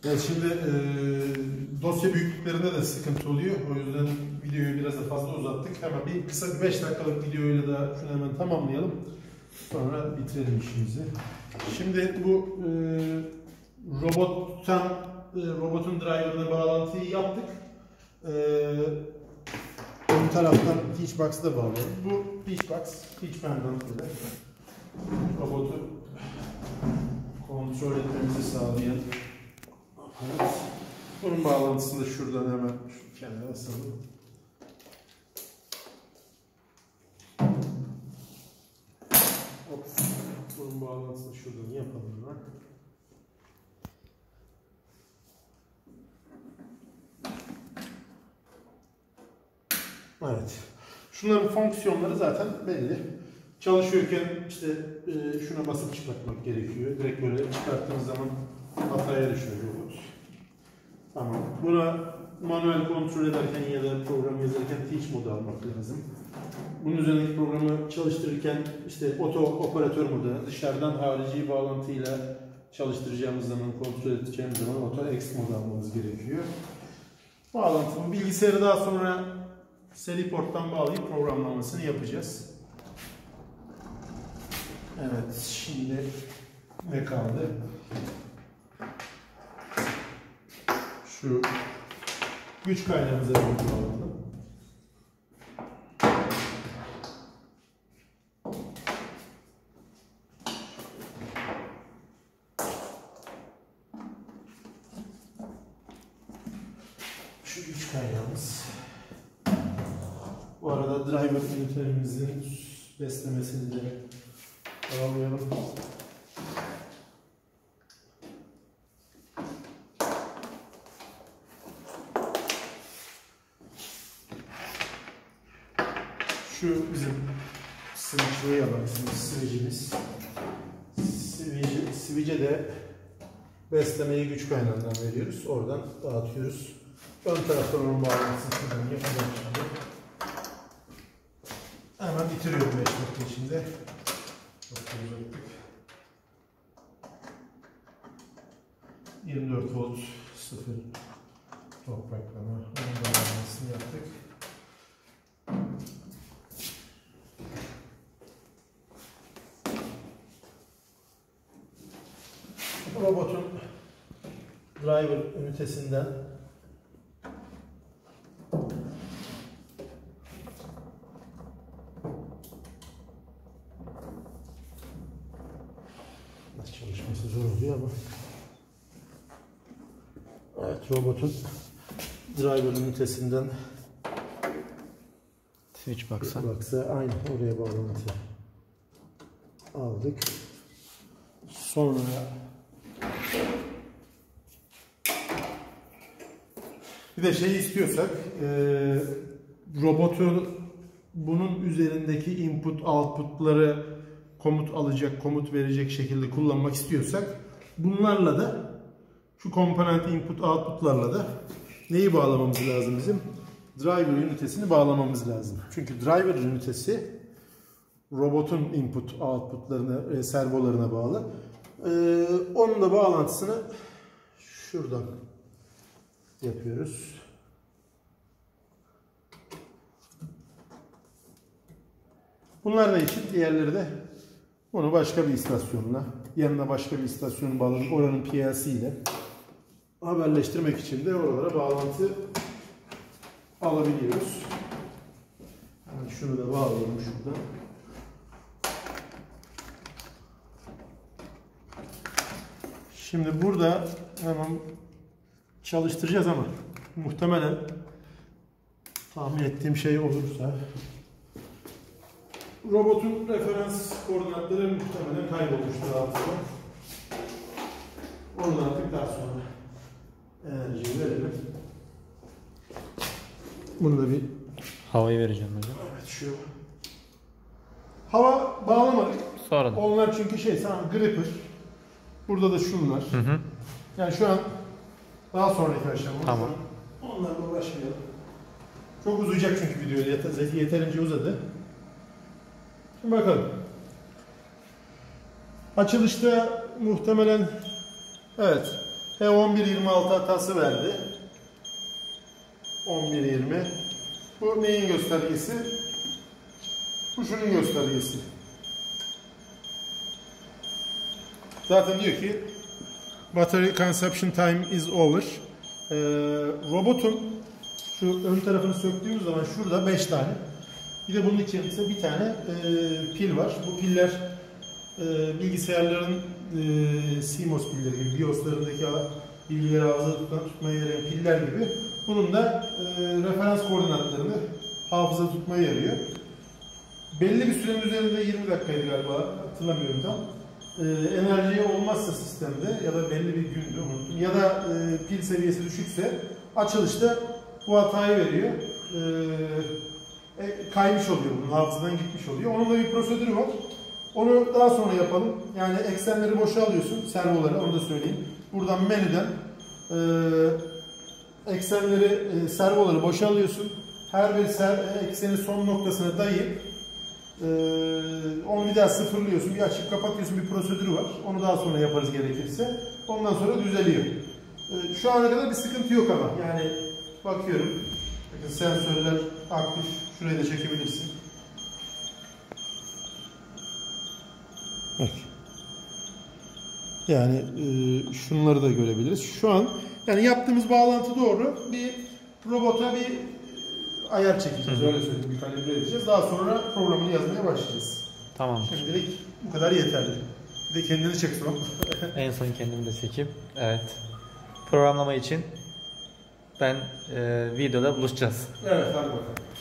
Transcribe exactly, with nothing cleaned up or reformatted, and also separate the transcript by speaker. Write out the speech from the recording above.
Speaker 1: Evet, şimdi e, dosya büyüklüklerinde de sıkıntı oluyor. O yüzden videoyu biraz da fazla uzattık. Hemen bir kısa bir beş dakikalık videoyla da şunu hemen tamamlayalım. Sonra bitirelim işimizi. Şimdi bu e, robottan e, robotun driver'ına bağlantıyı yaptık. E, ön taraftan Teachbox'ı da bağlayalım. Bu Teachbox, Teach Pendant ile robotu kontrol etmemizi sağlayan aparat. Bunun bağlantısını da şuradan hemen şu kenara asalım. Hop. Bunun bağlantısını şuradan yapalım hemen. Evet. Şunların fonksiyonları zaten belli. Çalışıyorken işte e, şuna basıp çıkartmak gerekiyor. Direkt böyle çıkarttığınız zaman hataya düşüyor robot. Tamam. Buna manuel kontrol ederken ya da program yazarken teach modu almak lazım. Bunun üzerindeki programı çalıştırırken işte oto operatör modu, dışarıdan harici bağlantıyla çalıştıracağımız zaman, kontrol edeceğimiz zaman oto X modu almamız gerekiyor. Bağlantının bilgisayarı daha sonra Seliport'tan bağlayıp programlamasını yapacağız. Evet, şimdi ne kaldı? Şu güç kaynağımıza bağlayalım. Şu güç kaynağımız. Bu arada driver ünitelerimizin beslemesini de bağlayalım. Şu bizim switch'e yalan switch'imiz. Switch'e switch'e de beslemeyi güç kaynağından veriyoruz. Oradan dağıtıyoruz. Ön taraftan onun bağlantısını şuradan yapacağım şimdi. Hemen bitiriyorum beş dakika içinde. Çok uzattık. yirmi dört volt sıfır topraklama. Onun bağlantısını yaptık. Robotun driver ünitesinden nasıl çalışması zor oluyor ama evet, robotun driver ünitesinden
Speaker 2: Switchbox'a
Speaker 1: aynı oraya bağlantı aldık. Sonra bir de şey istiyorsak e, robotu bunun üzerindeki input outputları komut alacak, komut verecek şekilde kullanmak istiyorsak bunlarla da şu komponent input outputlarla da neyi bağlamamız lazım bizim? Driver ünitesini bağlamamız lazım. Çünkü driver ünitesi robotun input outputlarına, servolarına bağlı. Ee, onun da bağlantısını şuradan yapıyoruz. Bunlar da için diğerleri de bunu başka bir istasyonla, yanına başka bir istasyonu bağlayıp oranın P L C ile haberleştirmek için de oralara bağlantı alabiliyoruz. Yani şunu da bağlayalım şuradan. Şimdi burada hemen çalıştıracağız ama muhtemelen tahmin ettiğim şey olursa robotun referans koordinatları muhtemelen kaybolmuştur altında. Onu artık daha sonra enerjiyi verelim. Bunu da bir
Speaker 2: havayı vereceğim hocam.
Speaker 1: Evet, şu hava bağlamadık.
Speaker 2: Sonradan.
Speaker 1: Onlar çünkü şey sana gripper. Burada da şunlar. Hı hı. Yani şu an daha sonraki aşama.
Speaker 2: Tamam.
Speaker 1: Onlarla uğraşmayalım. Çok uzayacak çünkü video yeter, yeterince uzadı. Şimdi bakalım. Açılışta muhtemelen evet H on bir yirmi altı hatası verdi. on bir yirmi. Bu neyin göstergesi? Bu şunun göstergesi. Zaten diyor ki battery consumption time is over. Ee, robotun şu ön tarafını söktüğümüz zaman şurada beş tane. Bir de bunun içerisinde bir tane e, pil var. Bu piller e, bilgisayarların e, C M O S pilleri gibi, BIOS'larındaki bilgileri hafızada tutmaya yarayan piller gibi. Bunun da e, referans koordinatlarını hafıza tutmaya yarıyor. Belli bir sürenin üzerinde yirmi dakikaydı galiba, hatırlamıyorum tam. E, enerji olmazsa sistemde ya da belli bir gündü unuttum ya da e, pil seviyesi düşükse açılışta bu hatayı veriyor. E, e, kaymış oluyor, bunun hafızadan gitmiş oluyor. Onun da bir prosedürü var. Onu daha sonra yapalım. Yani eksenleri boşa alıyorsun, servoları, onu da söyleyeyim. Buradan menüden e, eksenleri, e, servoları boşa alıyorsun. Her bir ser, eksenin son noktasına dayayıp e, onu bir daha sıfırlıyorsun, bir açıp kapatıyorsun, bir prosedürü var. Onu daha sonra yaparız gerekirse. Ondan sonra düzeliyor. E, şu ana kadar bir sıkıntı yok ama. Yani bakıyorum. Bakın sensörler aktif. Şurayı da çekebilirsin. Bak. Yani e, şunları da görebiliriz. Şu an yani yaptığımız bağlantı doğru. Bir robota bir ayar çekeceğiz. Öyle söyleyeyim. Bir kalibre edeceğiz. Daha sonra programını yazmaya başlayacağız.
Speaker 2: Tamam.
Speaker 1: Şimdilik bu kadar yeterli. Bir de kendini çek son.
Speaker 2: En son kendimi de çekeyim. Evet. Programlama için ben e, videoda buluşacağız.
Speaker 1: Evet, hadi bakalım.